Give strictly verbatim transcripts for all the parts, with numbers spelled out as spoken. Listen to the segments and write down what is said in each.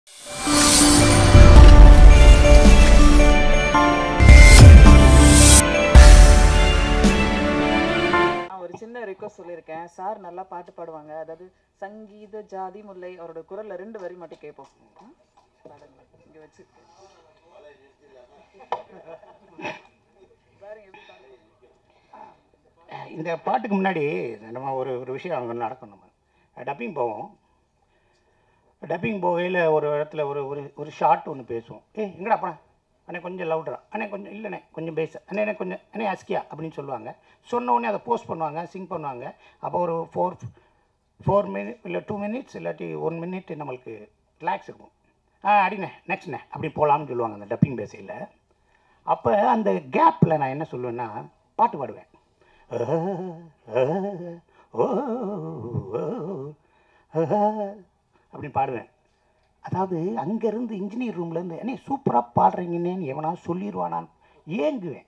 ஒரு சின்ன ரிக்வெஸ்ட் சொல்லியிருக்கேன். சார் நல்லா பாட்டு பாடுவாங்க. அதாவது சங்கீத ஜாதி முல்லை அவரோட குரல்ல ரெண்டு வரி மட்டும் கேட்போம். இங்க வச்சு இந்த பாட்டுக்கு முன்னாடி நம்ம ஒரு ஒரு விஷயம் அங்கே நடக்கும். நம்ம டப்பிங் போவோம். டப்பிங் போகையில் ஒரு இடத்துல ஒரு ஒரு ஒரு ஷார்ட் ஒன்று பேசுவோம். ஏ எங்கடா அப்பா அண்ணே கொஞ்சம் லவுட்ரா, அண்ணே கொஞ்சம் இல்லைண்ணே கொஞ்சம் பேச, அண்ணே அண்ணே கொஞ்சம் அண்ணே அஸ்கியா அப்படின்னு சொல்லுவாங்க. சொன்ன உடனே அதை போஸ்ட் பண்ணுவாங்க, சிங் பண்ணுவாங்க. அப்போ ஒரு ஃபோர் ஃபோர் மினிட் இல்லை டூ மினிட்ஸ் இல்லாட்டி ஒன் மினிட் நம்மளுக்கு ரிலாக்ஸ் இருக்கும். ஆ அடிண்ணே நெக்ஸ்ட்ண்ணே அப்படி போகலாம்னு சொல்லுவாங்க அந்த டப்பிங் பேசையில். அப்போ அந்த கேப்பில் நான் என்ன சொல்லுவேன்னா பாட்டு பாடுவேன். அப்படின்னு பாடுவேன். அதாவது அங்கேருந்து இன்ஜினியர் ரூம்லேருந்து என்ன சூப்பராக பாடுறீங்கன்னு எவனா சொல்லிடுவானான்னு ஏங்குவேன்.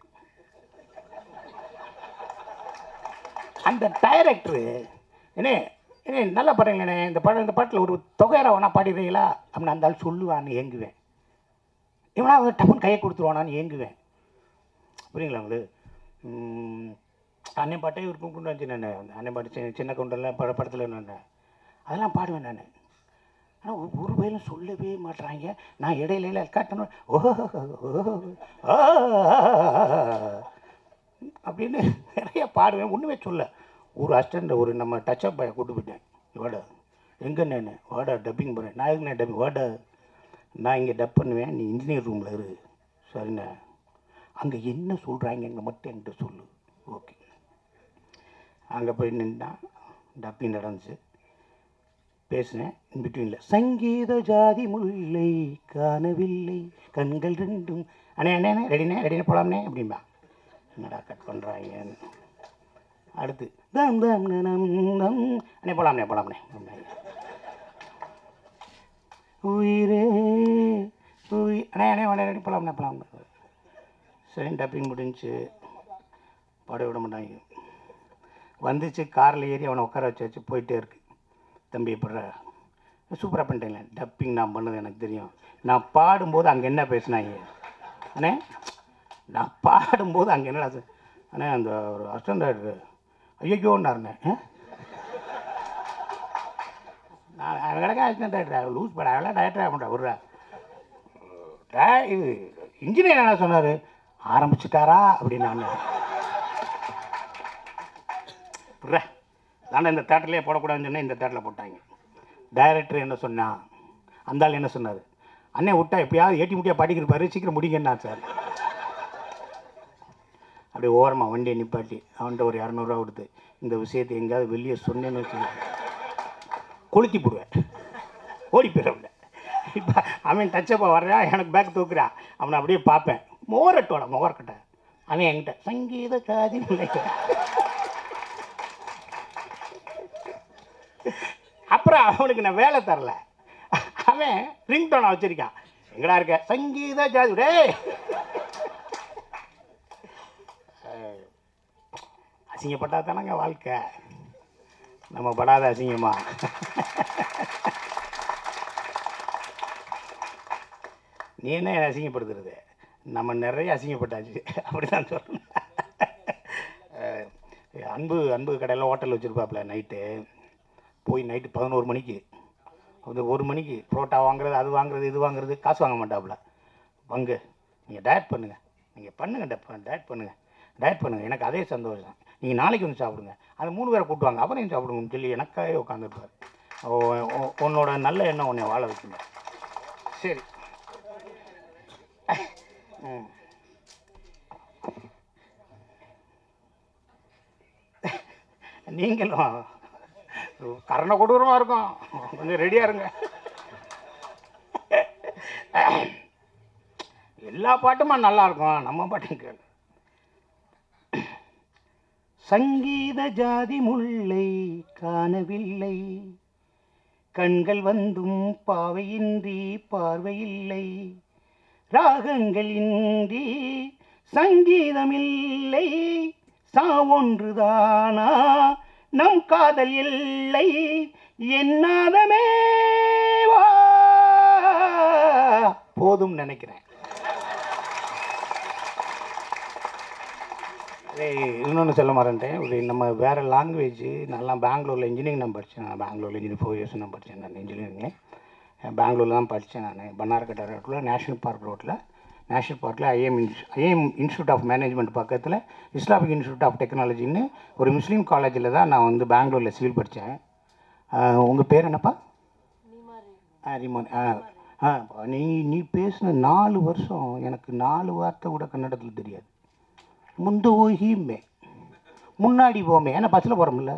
அந்த டைரக்டரு என்ன என்ன நல்லா பாடுறீங்களே, இந்த பாட்டு இந்த பாட்டில் ஒரு தொகையரை வேணா பாடிடுறீங்களா அப்படின்னு அந்த ஆள் சொல்லுவான்னு ஏங்குவேன். எவனா டப்புன்னு கையை கொடுத்துருவானான்னு ஏங்குவேன். புரியுங்களா உங்களுக்கு? அன்னை பாட்டே ஒரு கொண்டு வந்துச்சு. நான் அன்னை பாட்டு சின்ன சின்ன கொண்டெல்லாம் பட படத்தில் நான் அதெல்லாம் பாடுவேன் நான். ஆனால் ஒரு வயலும் சொல்லவே மாட்டுறாங்க. நான் இடையில காட்டணும் ஓஹோ அப்படின்னு நிறைய பாடுவேன். ஒன்றுமே சொல்ல. ஒரு அசிஸ்டண்ட் ஒரு நம்ம டச்சப் பாயை கூட்டு போயிட்டேன். வாடா எங்கண்ணே வாடா டப்பிங் போகிறேன். நான் எங்கண்ணே டப்பிங் வாடா நான் இங்கே டப் பண்ணுவேன், நீ இன்ஜினியர் ரூமில் இரு. சரிண்ணே அங்கே என்ன சொல்கிறாங்கன்னு மட்டும் என்கிட்ட சொல்லு. ஓகே. அங்கே போய் நின்னா டப்பிங் நடந்துச்சு. பேசினேன். இன்பிட்வீனில் சங்கீத ஜாதி முல்லை காணவில்லை கண்கள் ரெண்டும் அண்ணே அண்ணே அண்ணே ரெடினே ரெடினே போகலாம்னே அப்படின்பா. என்னடா கட் பண்ணுறாங்கன்னு. அடுத்து தம் தம் நம் தம் அண்ணே போகலாம்னே போகலாம்னே உயிரே உயிர் அண்ணே அண்ணே அண்ணே ரெடி போகலாம்னே போகலாம்னே. சரி டப்பிங் முடிஞ்சு பாட விட மாட்டாங்க. வந்துச்சு காரில் ஏறி அவனை உட்கார வச்சு வச்சு போயிட்டே இருக்கு. தம்பி எப்பட்ற சூப்பராக பண்ணிட்டேங்களே. டப்பிங் நான் பண்ணது எனக்கு தெரியும். நான் பாடும்போது அங்கே என்ன பேசினாங்க அண்ணே, நான் பாடும்போது அங்கே என்ன அண்ணே அந்த ஒரு அசிஸ்டன்ட் ஐயோன்னாருண்ணே. நான் கிடக்க அசிஸ்டன்ட் டைரக்டர் லூஸ் பட அதெல்லாம் டைரக்டராக பண்ணுறேன். ஒரு டே இது இன்ஜினியர் என்ன சொன்னார் ஆரம்பிச்சுட்டாரா அப்படின்னு நான் புர்ற நான் இந்த தேட்டர்லேயே போடக்கூடாதுன்னு சொன்னேன். இந்த தேட்டரில் போட்டாங்க. டைரக்டர் என்ன சொன்னான், அந்த ஆள் என்ன சொன்னார், அண்ணே விட்டா எப்பயாவது ஏட்டி முட்டியாக பாடிக்கிருப்பாரு சீக்கிரம் முடிங்கண்ணா சார். அப்படியே ஓரமாக வண்டியை நிப்பாட்டி அவன்கிட்ட ஒரு இரநூறுவா கொடுத்து இந்த விஷயத்தை எங்கேயாவது வெளியே சொன்னேன்னு வச்சு கொளுத்தி போடுவேன், ஓடி போயிடுவேன். இப்போ அவன் டச்சப்பா வர்றான், எனக்கு பேக் தூக்குறான், அவனை அப்படியே பார்ப்பேன். மோரட்டோட மோரக்கட்டை அவன் என்கிட்ட சங்கீத காதி நினைக்க. அப்புறம் அவனுக்கு நான் வேலை தரல. அவன் ரிங்டோனை வச்சிருக்கான். எங்கடா இருக்க சங்கீத ஜாதி டே. அசிங்கப்பட்டா தானங்க வாழ்க்கை. நம்ம படாத அசிங்கமா. நீ என்ன அசிங்கப்படுத்துறது, நம்ம நிறைய அசிங்கப்பட்டாச்சு அப்படி தான் சொல்லணும். அன்பு அன்பு கடையில் ஹோட்டல் வச்சுருப்பாப்புல. நைட்டு போய் நைட்டு பதினோரு மணிக்கு வந்து ஒரு மணிக்கு புரோட்டா வாங்குறது அது வாங்குறது இது வாங்குறது காசு வாங்க மாட்டாப்புல. பங்கு நீங்கள் டயட் பண்ணுங்கள், நீங்கள் பண்ணுங்கள் டப்ப டயட் பண்ணுங்கள் டயட் பண்ணுங்கள் எனக்கு அதே சந்தோஷம். நீங்கள் நாளைக்கு வந்து சாப்பிடுங்க, அது மூணு பேரை கூட்டுவாங்க அப்புறம் சாப்பிடுங்கன்னு சொல்லி எனக்காகவே உட்காந்துருப்பார். உன்னோட நல்ல எண்ணம் உன்னை வாழ வைக்கணும். சரி ம் நீங்களும் கரண கொடூரமாக இருக்கும், கொஞ்சம் ரெடியாக இருங்க. எல்லா பாட்டுமா நல்லா இருக்கும், நம்ம பாட்டும் கேளு. சங்கீத ஜாதி முல்லை காணவில்லை கண்கள் வந்தும் பாவையின்றி பார்வையில்லை ராகங்கள் இன்றி சங்கீதமில்லை சாவொன்றுதானா நம் காதல் இல்லை என்னாதமே வா போதும்னு நினைக்கிறேன். இன்னொன்று சொல்ல மாட்டேன். ஒரு நம்ம வேறு லாங்குவேஜ் நல்லா பெங்களூரில் இன்ஜினியரிங் நான் படித்தேன். நான் பெங்களூரில் இன்ஜினியரிங் ஃபோர் இயர்ஸ் நான் படித்தேன். நான் இன்ஜினியரிங் பெங்களூரில் தான் படித்தேன். நான் பன்னார்கட்டா ரோட்டில் நேஷ்னல் பார்க் ரோட்டில் நேஷ்னல் பார்க்கில் IIM IIM institute of management பக்கத்தில் இஸ்லாமிக் இன்ஸ்டியூட் ஆஃப் டெக்னாலஜின்னு ஒரு முஸ்லீம் காலேஜில் தான் நான் வந்து பெங்களூரில் சிவில் படித்தேன். உங்கள் பேர் என்னப்பா? ஆ ரிமோன். ஆ ஆ நீ நீ பேசின நாலு வருஷம் எனக்கு நாலு வார்த்தை கூட கன்னடத்தில் தெரியாது. முந்து ஓஹிமே முன்னாடி போமே, ஏன்னா பஸ்ஸில் போகிறோம்ல.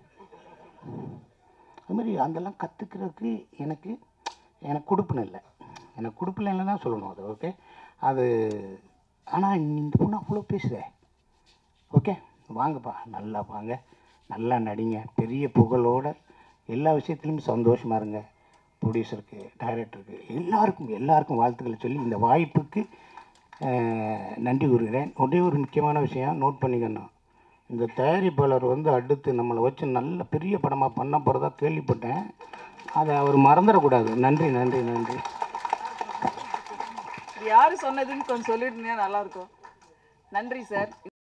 அதுமாதிரி அதெல்லாம் கற்றுக்கிறதுக்கு எனக்கு எனக்கு கொடுப்புன்னு இல்லை. எனக்கு கொடுப்பில்லைன்னு தான் சொல்லணும் அது. ஓகே அது. ஆனால் இந்த பொண்ணு அவ்வளோ பேசுதே. ஓகே வாங்கப்பா, நல்லா வாங்க, நல்லா நடிங்க, பெரிய புகழோடு எல்லா விஷயத்துலையும் சந்தோஷமாக இருங்க. ப்ரொடியூசருக்கு, டைரக்டருக்கு, எல்லாருக்கும் எல்லாருக்கும் வாழ்த்துக்களை சொல்லி இந்த வாய்ப்புக்கு நன்றி கூறுகிறேன். ஒரே ஒரு முக்கியமான விஷயம் நோட் பண்ணிக்கணும். இந்த தயாரிப்பாளர் வந்து அடுத்து நம்மளை வச்சு நல்ல பெரிய படமாக பண்ண போகிறதா கேள்விப்பட்டேன். அதை அவர் மறந்துடக்கூடாது. நன்றி நன்றி நன்றி. யார் சொன்னதுன்னு கொஞ்சம் சொல்லிட்டுனா நல்லாயிருக்கும். நன்றி சார்.